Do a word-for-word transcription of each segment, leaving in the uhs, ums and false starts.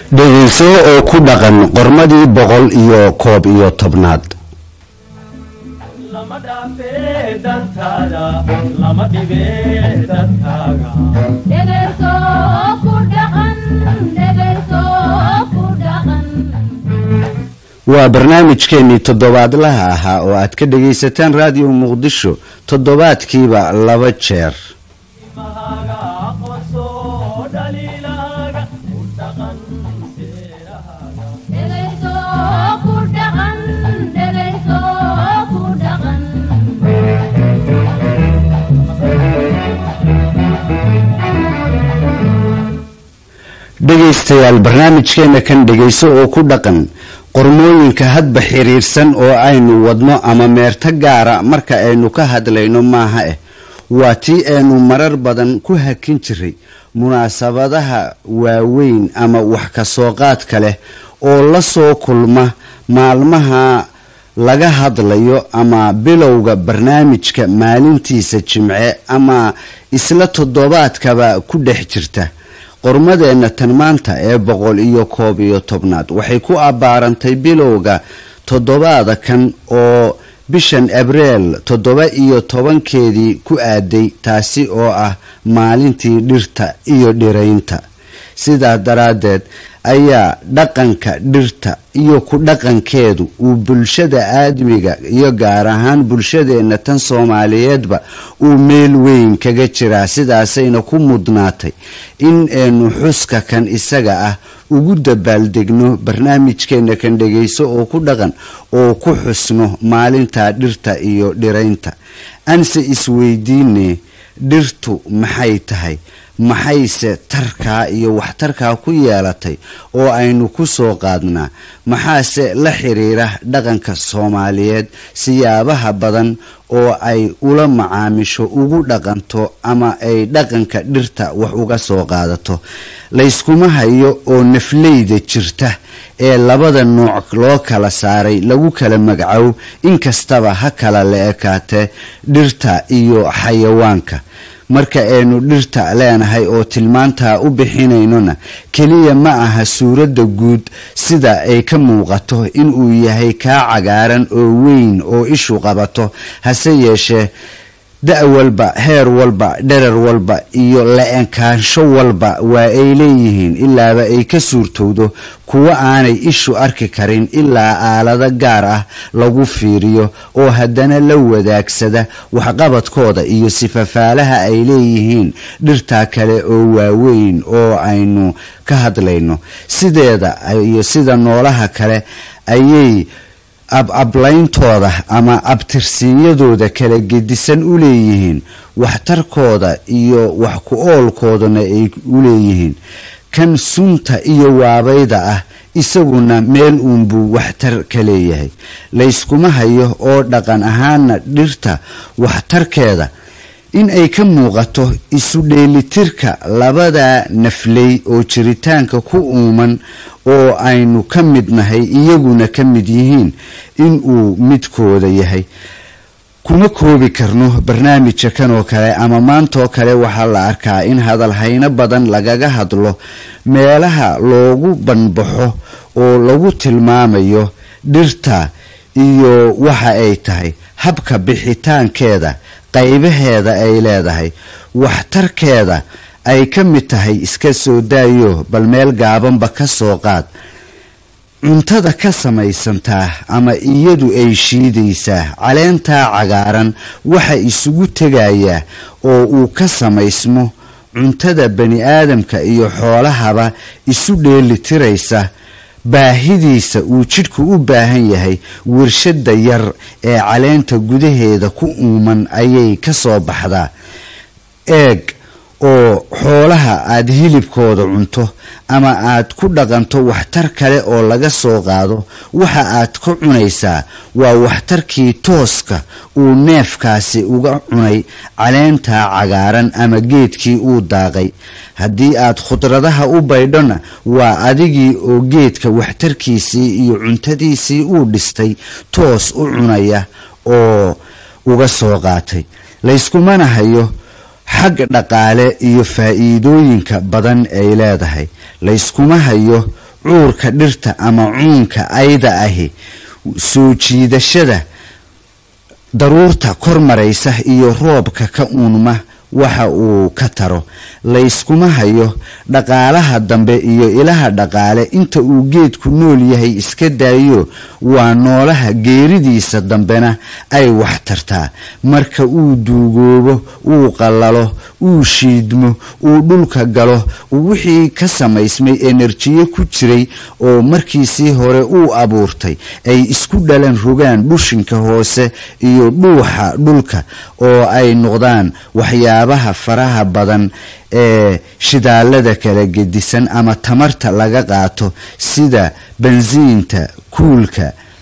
dhegeyso oo ku dhaqan qormadii boqol iyo koob iyo tobnaad. lama dhaafee dantaada lama dhibee dadkaaga dhegeyso ku dhaqan dhegeyso ku dhaqan. waa barnaamijkeennii toddobaadlaha ahaa oo aad ka dhegaysataan raadiyo muqdisho toddobaadkiiba laba jeer. dhegaystayaal barnaamijkeena kan dhegayso oo ku dhaqan qormooyinka hadba xiriirsan oo aynu wadno ama meerto gaara marka aynu ka hadlayno maaha eh waa tii aynu marar badan ku hakin jiray munaasabadaha waaweyn ama wax ka soo qaadka leh oo la soo kulma maalmaha laga hadlayo ama bilowga barnaamijka maalintiisa jimce ama isla toddobaadkaba ku dhex jirta. qormadeena tan maanta ee boqol iyo koob iyo tobnaad waxay ku abaarantay bilowga toddobaada kan oo bishan abriil toddoba iyo tobankeedii ku aaday, taasi oo ah maalintii dhirta iyo dhiraynta. sidaa daraaddeed ayaa dhaqanka dhirta iyo ku dhaqankeedu uu bulshada aadmiga iyo gaar ahaan bulshadeena tan Soomaaliyeedba uu meel weyn kaga jiraa. sidaasayna ku mudnaatay in aynu xuska kan isaga ah ugu dabaaldegno barnaamijkeena kan dhegayso oo ku dhaqan oo ku xusno maalinta dhirta iyo dhiraynta. anse isweydiine dhirtu maxay tahay, maxayse tarkaa iyo waxtarkaa ku yeelatay oo aynu ku soo qaadnaa, maxaase la xiriira dhaqanka Soomaaliyeed siyaabaha badan oo ay ula macaamisho ugu dhaqanto ama ay dhaqanka dhirta wax uga soo qaadato. layskuma hayo oo nafleyda jirta ee labada nooc loo kala saaray lagu kala magacow, inkastaba ha kala la ekaatee dhirta iyo xayawaanka. marka aynu dhirta leenahay oo tilmaantaa u bixinaynona keliya ma aha suuradda guud sida ay ka muuqato inuu yahay kaa cagaaran oo weyn oo ishu qabato, hase yeeshee da' walba, heer walba, dherer walba iyo la-enkaansho walba waa ay leeyihiin ilaaba ay ka suurtowdo kuwa aanay ishu arki karin ilaa aalado gaar ah lagu fiiriyo oo haddana la wadaagsada waxqabadkooda iyo sifafaalaha ay leeyihiin dhirtaa kale oo waaweyn oo aynu ka hadlayno. sideeda iyo sida noolaha kale ayay ab-ablayntooda ama abtirsiinyadooda kala gedisan u leeyihiin, waxtarkooda iyo wax ku oolkoodana ay u leeyihiin. kan sunta iyo waabayda ah isaguna meel uunbuu waxtar ka leeyahay. layskuma hayo oo dhaqan ahaana dhirta waxtarkeeda in ay ka muuqato isu dheelitirka labada nafley oo jiritaanka ku uuman oo aynu ka mid nahay iyaguna ka mid yihiin inuu midkooda yahay. kuma koobi karno barnaamijka kan oo kale ama maantoo kale waxaa la arkaa in hadalhayno badan lagaga hadlo meelaha loogu banbaxo oo lagu tilmaamayo dhirta iyo waxa ay tahay, habka bixitaankeeda, qaybaheeda ay leedahay, waxtarkeeda ay ka mid tahay. iska soo daayo bal meel gaabanba ka soo qaad. cuntada ka samaysantaa ama iyadu ay shiidaysaa caleentaa cagaaran waxa isugu tegayaa oo uu ka samaysmo cuntada bani aadamka iyo xoolahaba isu dheelitiraysa baahidiisa uu jidhku u baahan yahay. warshada yar ee caleenta gudaheeda ku uuman ayay ka soo baxdaa. eeg oo xoolaha aad hilibkooda cunto ama aad ku dhaqanto waxtar kale oo laga soo qaado, waxa aad ka cunaysaa waa waxtarkii tooska uu neefkaasi uga cunay caleentaa cagaaran ama geedkii uu daaqay. haddii aad khudradaha u baydhona waa adigii oo geedka waxtarkiisii iyo cuntadiisii uu dhistay toos u cunaya oo uga soo qaatay. layskumana hayo xag dhaqaale iyo faa'iidooyinka badan ay leedahay. layskuma hayo cuurka dhirta ama cuunka ayda ahi soo jiidashada daruurta kor maraysa iyo roobka ka uunma waxa uu ka taro layskuma hayo dhaqaalaha dambe iyo ilaha dhaqaale inta uu geedku nool yahay iska daayo waa noolaha geeridiisa dambena ay wax tartaa marka uu duugoobo uu qallalo uu shiidmo uu dhulka galo wixii ka samaysmay enerjiye ku jiray oo markiisii hore uu abuurtay ay isku dhalan rogaan dhushinka hoose iyo dhuuxa dhulka oo ay noqdaan waxyaabaha faraha badan ee shidaalada kala gedisan ama tamarta laga qaato sida bensiinta kuulka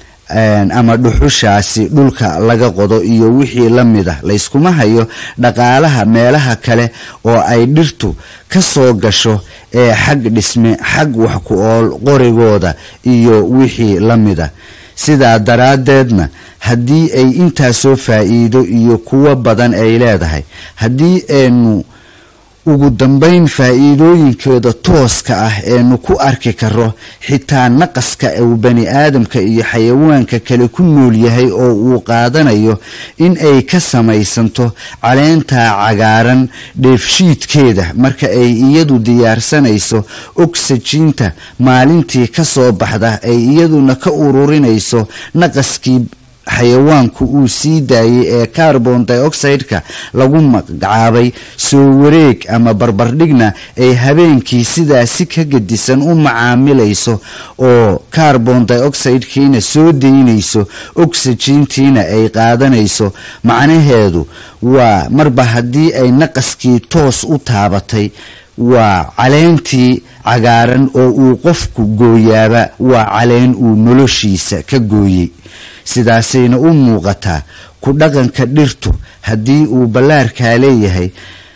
ama dhuxushaasi dhulka laga qodo iyo wixii la mid ah layskuma hayo dhaqaalaha meelaha kale oo ay dhirtu ka soo gasho ee xag dhisme xag wax ku ool qorigooda iyo wixii la mid ah sidaa daraadeedna haddii ay intaa soo faa'iido iyo kuwa badan ay leedahay haddii aynu ugu dambayn faa'iidooyinkeeda tooska ah eenu ku arki karo xitaa naqaska uu bani aadamka iyo xayawaanka kale ku nool yahay oo uu qaadanayo in ay ka samaysanto caleenta cagaaran dheefshiidkeeda marka ay iyadu diyaarsanayso oksijiinta maalintii ka soo baxda ay iyaduna ka ururinayso naqaskii xayawaanku uu sii daayay ee carbon dioxide-ka lagu magacaabay soo wareeg ama barbardhigna ay habeenkii sidaasi ka gedisan u macaamilayso oo carbon dioxide-kiina soo daynayso oksijiintiina ay qaadanayso macnaheedu waa marba haddii ay naqaskii toos u taabatay waa caleentii cagaaran oo uu qofku gooyaaba waa caleen uu noloshiisa ka gooyey sidaasayna u muuqataa ku dhaqanka dhirtu haddii uu ballaarkaa leeyahay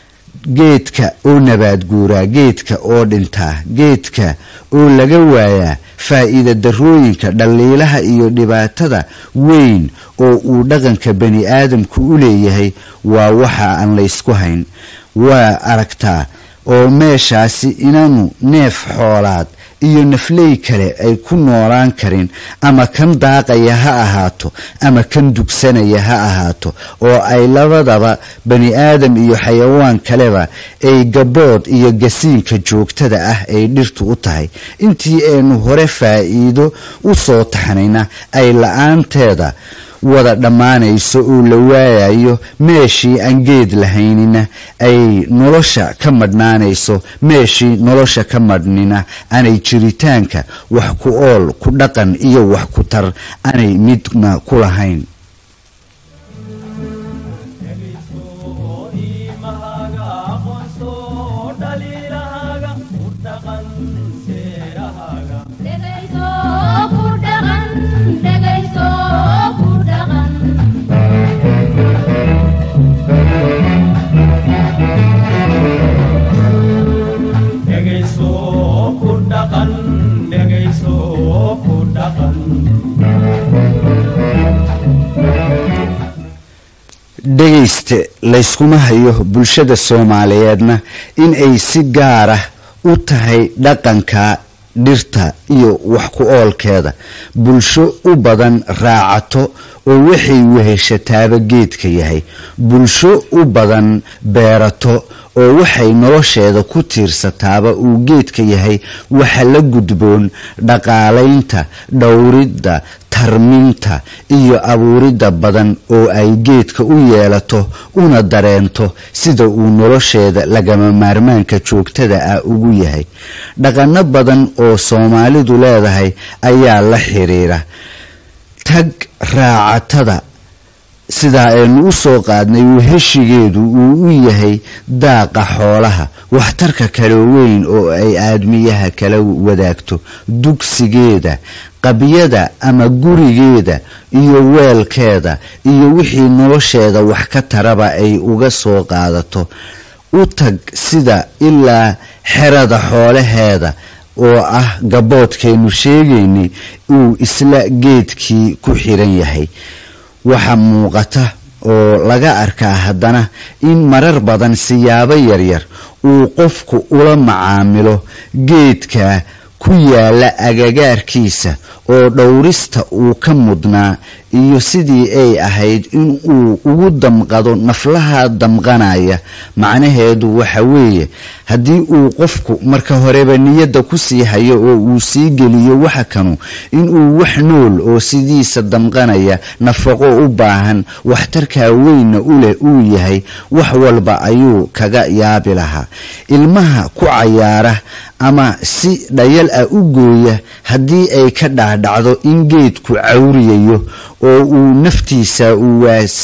geedka oo nabaad guuraa geedka oo dhintaa geedka oo laga waayaa faa'iida darooyinka dhaliilaha iyo dhibaatada weyn oo uu dhaqanka bani aadamku u leeyahay waa waxa aan laysku hayn waa aragtaa oo meeshaasi inaanu neef xoolaad iyo nafley kale ay ku noolaan karin ama kan daaqaya ha ahaato ama kan dugsanaya ha ahaato oo ay labadaba bani aadam iyo xayawaan kaleba ay gabood iyo gasiinka joogtada ah ay dhirtu u tahay intii aynu hore faa'iido u soo taxnayna ay la-aanteeda wada dhammaanayso oo la waayayo meeshii aan geed lahaynina ay nolosha ka madhnaanayso meeshii nolosha ka madhnina aanay jiritaanka wax ku ool ku dhaqan iyo wax ku tar aanay midna ku lahayn dhegayste layskuma hayo bulshada Soomaaliyeedna in ay si gaar ah u tahay dhaqanka dhirta iyo wax ku oolkeeda bulsho u badan raacato oo waxay weheshataaba geedka yahay bulsho u badan beerato oo waxay nolosheeda ku tiirsataaba uu geedka yahay waxa la gudboon dhaqaalaynta dhowridda tarminta iyo abuuridda badan oo ay geedka u yeelato una dareento sida uu nolosheeda lagama maarmaanka joogtada ah ugu yahay dhaqano badan oo Soomaalidu leedahay ayaa la xiriira tag raacatada sida aynu u soo qaadnay weheshigeedu uu u yahay daaqa xoolaha waxtarka kale weyn oo ay aadmiyaha kala wadaagto dugsigeeda qabiyada ama gurigeeda iyo weelkeeda iyo wixii nolosheeda wax ka taraba ay uga soo qaadato u tag sida ilaa xerada xoolaheeda oo ah gaboodkeenu sheegaynay uu isla geedkii ku xiran yahay waxa muuqata oo laga arkaa haddana in marar badan siyaabo yaryar uu qofku ula macaamilo geedka ku ku yaala agagaarkiisa oo dhowrista uu ka mudnaa iyo sidii ay ahayd in uu ugu damqado naflaha damqanaya macnaheedu waxa weeye haddii uu qofku marka horeba niyadda ku sii hayo oo uu sii geliyo waxa kanu inuu wax nool oo sidiisa damqanaya nafaqo u baahan waxtarka weynna u leh uu yahay wax walba ayuu kaga yaabi lahaa ilmaha ku cayaara ama si dhayal ah u gooya haddii ay ka dhaadhacdo in geedku cawriyayo oo uu naftiisa u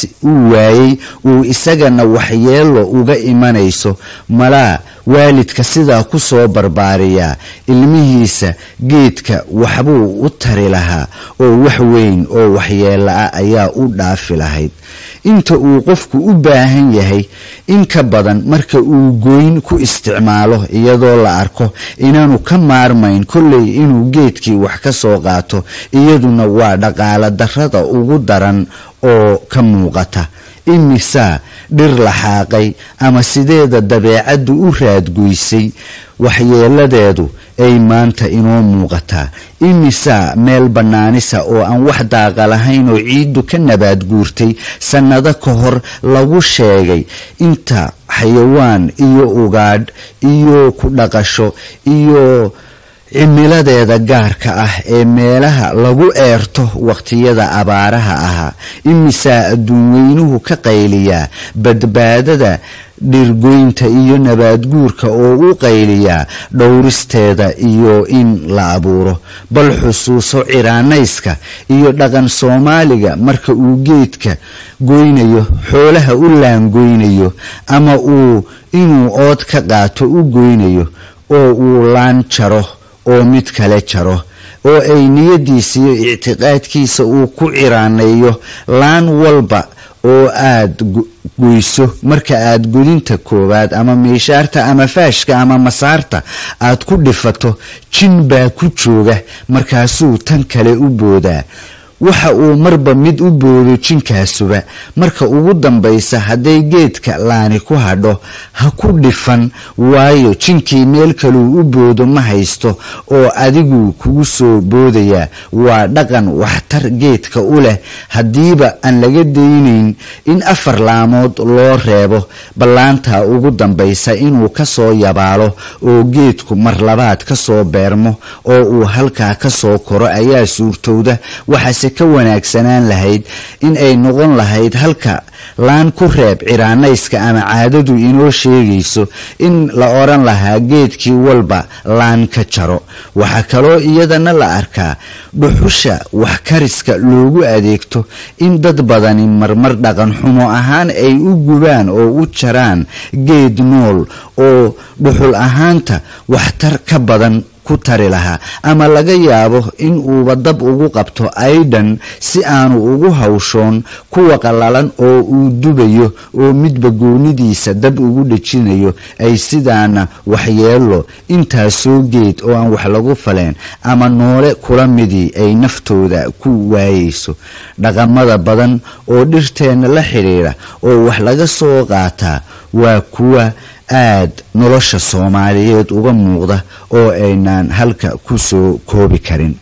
waayay uu isagana waxyeelo uga imanayso malaa waalidka sidaa ku soo barbaariyaa ilmihiisa geedka waxbuu u tari lahaa oo wax weyn oo waxyeelo ah ayaa u dhaafi lahayd inta uu qofku u baahan yahay in ka badan marka uu gooyn ku isticmaalo iyadoo la arko inaanu ka maarmayn kolley inuu geedkii wax ka soo qaato iyaduna waa dhaqaale darrada ugu daran oo ka muuqata imisaa dhir la xaaqay ama sideeda dabeecaddu u raadgoysay waxyeeladeedu ay maanta inoo muuqataa imisaa meel bannaanisa oo aan wax daaqa lahayn oo ciiddu ka nabaad guurtay sannado ka hor lagu sheegay inta xayawaan iyo ugaadh iyo ku dhaqasho iyo cimiladeeda gaarka ah ee meelaha lagu eerto waqtiyada abaaraha ahaa imisaa adduun weynuhu ka qayliyaa badbaadada dhirgoynta iyo nabaadguurka oo u qayliyaa dhowristeeda iyo in la abuuro bal xusuuso ciraanayska iyo dhaqan Soomaaliga marka uu geedka goynayo xoolaha u laangoynayo ama uu inuu ood ka qaato u goynayo oo uu laan jaro oo mid kale jaro oo ay niyadiisa iyo i'tiqaadkiisa uu ku ciraaneeyo laan walba oo aad goyso marka aad godinta koowaad ama meeshaarta ama faashka ama masaarta aad ku dhifato jin baa ku jooga markaasuu tan kale u boodaa waxa uu marba mid u boodo jinkaasuba marka ugu dambaysa haday geedka laani ku hadho ha ku dhifan waayo jinkii meel kale u boodo ma haysto oo adigu kugu soo boodaya waa dhaqan waxtar geedka u leh hadiiba aan laga deynayn in afar laamood loo reebo ballaanta ugu dambaysa inuu ka soo yabaalo oo geedku mar labaad ka soo beermo oo uu halka ka soo koro ayaa suurtowda waxa ka wanaagsanaan lahayd in ay noqon lahayd halka laan ku reeb ciraanayska ama caadadu inoo sheegayso in la oran lahaa geedkii walba laan ka jaro waxa kaloo iyadana la arkaa dhuxusha wax kariska loogu adeegto in dad badani marmar dhaqan xumo ahaan ay u gubaan oo u jaraan geed nool oo dhuxul ahaanta waxtar ka badan ku tari lahaa ama laga yaabo in uu dab ugu qabto aydan si aanu ugu hawshoon kuwa qalalan oo uu dubayo oo midba goonidiisa dab ugu dhajinayo ay sidaana waxyeelo intaa soo geed oo aan wax lagu faleen ama noole kula midii ay naftooda ku waayeyso dhaqamada badan oo dhirteena la xiriira oo wax laga soo qaataa waa kuwa aad nolosha Soomaaliyeed uga muuqda oo aynaan halka ku soo koobi karin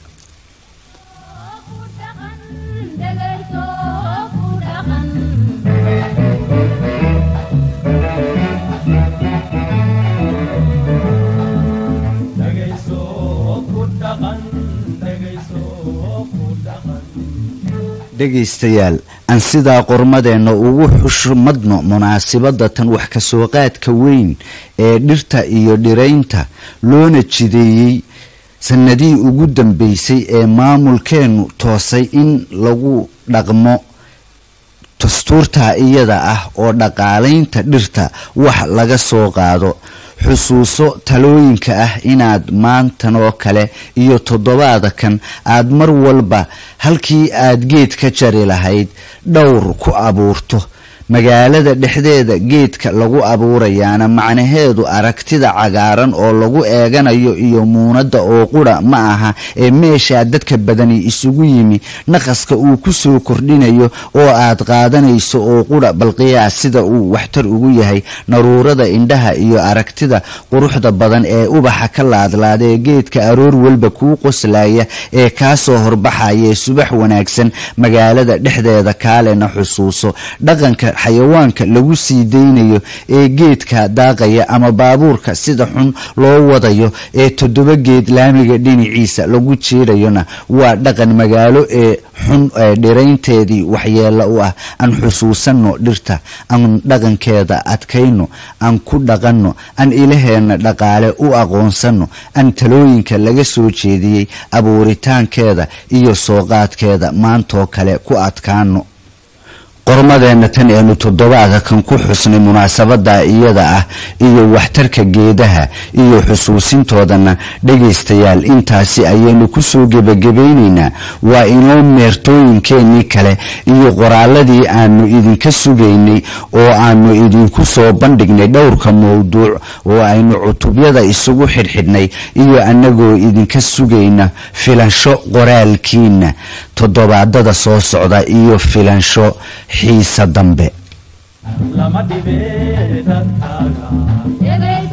dhegeystayaal aan sidaa qormadeena ugu xushmadno munaasabada tan wax ka soo qaadka weyn ee dhirta iyo dhiraynta loona jideeyay sanadii ugu dambeysay ee maamulkeenu toosay in lagu dhaqmo dastuurta iyada ah oo dhaqaaleynta dhirta wax laga soo qaado xusuuso talooyinka ah inaad maantan oo kale iyo toddobaada kan aad mar walba halkii aad geed ka jari lahayd dhowr ku abuurto magaalada dhexdeeda geedka lagu abuurayaana macnaheedu aragtida cagaaran oo lagu eeganayo iyo muunada oo qura ma aha ee meesha dadka badani isugu yimi naqaska uu ku soo kordhinayo oo aad qaadanayso oo qura bal qiyaas sida uu waxtar ugu yahay naruurada indhaha iyo aragtida quruxda badan ee ubaxa ka laadlaada ee geedka aroor walba kuu qoslaya ee kaa soo horbaxaya subax wanaagsan magaalada dhexdeeda kaalena xusuuso dhaqanka xayawaanka lagu sii deynayo ee geedka daaqaya ama baabuurka sida xun loo wadayo ee toddoba geed laamiga dhinaciisa lagu jiirayona waa dhaqan magaalo ee xun ee dhiraynteedii waxyeelo u ah aan xusuusanno dhirta aan dhaqankeeda adkayno aan ku dhaqanno aan ilaheena dhaqaale u aqoonsanno aan talooyinka laga soo jeediyey abuuritaankeeda iyo sooqaadkeeda maantoo kale ku adkaano qormadeena tan eenu toddobaadka kan ku xusnay munaasabada iyada ah iyo waxtarka geedaha iyo xusuusintoodana dhageystayaal intaasi ayaynu ku soo gabagabaynaynaa waa inoo meertooyinkeenii kale iyo qoraaladii aanu idinka sugaynay oo aanu idinku soo bandhignay dhowrka mowduuc oo aynu cutubyada isugu xidhxidhnay iyo annagoo idinka sugayna filansho qoraalkiina toddobaadada soo socda iyo filansho xiisa dambe lama dhibe dadkaaga